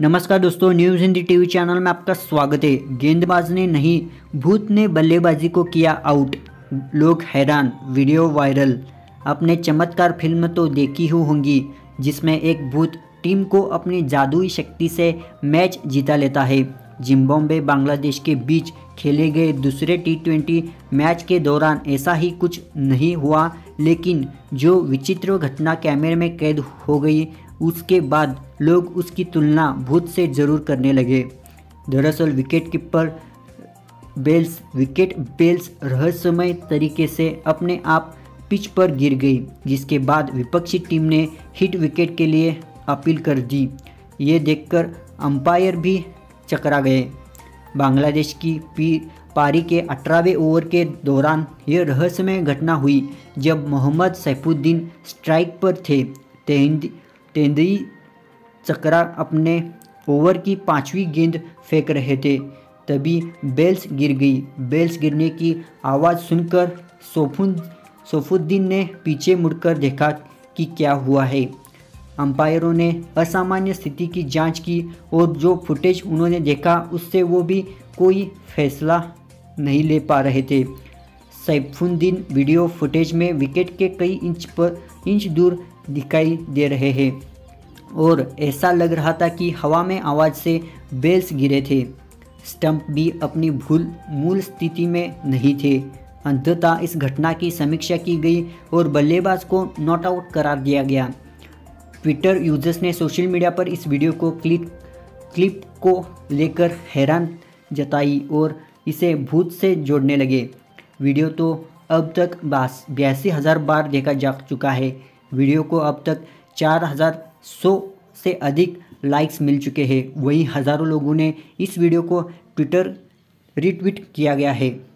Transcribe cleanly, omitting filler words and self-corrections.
नमस्कार दोस्तों, news Hindi TV channel में आपका स्वागत है। गेंदबाज ने नहीं, भूत ने बल्लेबाजी को किया आउट, लोग हैरान, वीडियो वायरल। आपने चमत्कार फिल्म तो देखी ही होंगी जिसमें एक भूत टीम को अपनी जादुई शक्ति से मैच जीता लेता है। जिम्बाब्वे बांग्लादेश के बीच खेले गए दूसरे T20 मैच के दौरान ऐसा ही कुछ नहीं हुआ, लेकिन जो विचित्र घटना कैमरे में कैद हो गई उसके बाद लोग उसकी तुलना भूत से ज़रूर करने लगे। दरअसल विकेट बेल्स रहस्यमय तरीके से अपने आप पिच पर गिर गई, जिसके बाद विपक्षी टीम ने हिट विकेट के लिए अपील कर दी। ये देखकर अंपायर भी चकरा गए। बांग्लादेश की पारी के 18वें ओवर के दौरान यह रहस्यमय घटना हुई जब मोहम्मद सैफुद्दीन स्ट्राइक पर थे। तेंदुई चकरा अपने ओवर की 5वीं गेंद फेंक रहे थे, तभी बेल्स गिर गई। बेल्स गिरने की आवाज़ सुनकर सैफुद्दीन ने पीछे मुड़कर देखा कि क्या हुआ है। अंपायरों ने असामान्य स्थिति की जांच की और जो फुटेज उन्होंने देखा उससे वो भी कोई फैसला नहीं ले पा रहे थे। सैफुद्दीन वीडियो फुटेज में विकेट के कई इंच दूर दिखाई दे रहे हैं और ऐसा लग रहा था कि हवा में आवाज़ से बेल्स गिरे थे। स्टंप भी अपनी मूल स्थिति में नहीं थे। अंततः इस घटना की समीक्षा की गई और बल्लेबाज को नॉट आउट करार दिया गया। ट्विटर यूजर्स ने सोशल मीडिया पर इस वीडियो को क्लिप को लेकर हैरान जताई और इसे भूत से जोड़ने लगे। वीडियो तो अब तक 82,000 बार देखा जा चुका है। वीडियो को अब तक 4,100 से अधिक लाइक्स मिल चुके हैं। वहीं हज़ारों लोगों ने इस वीडियो को ट्विटर रीट्वीट किया गया है।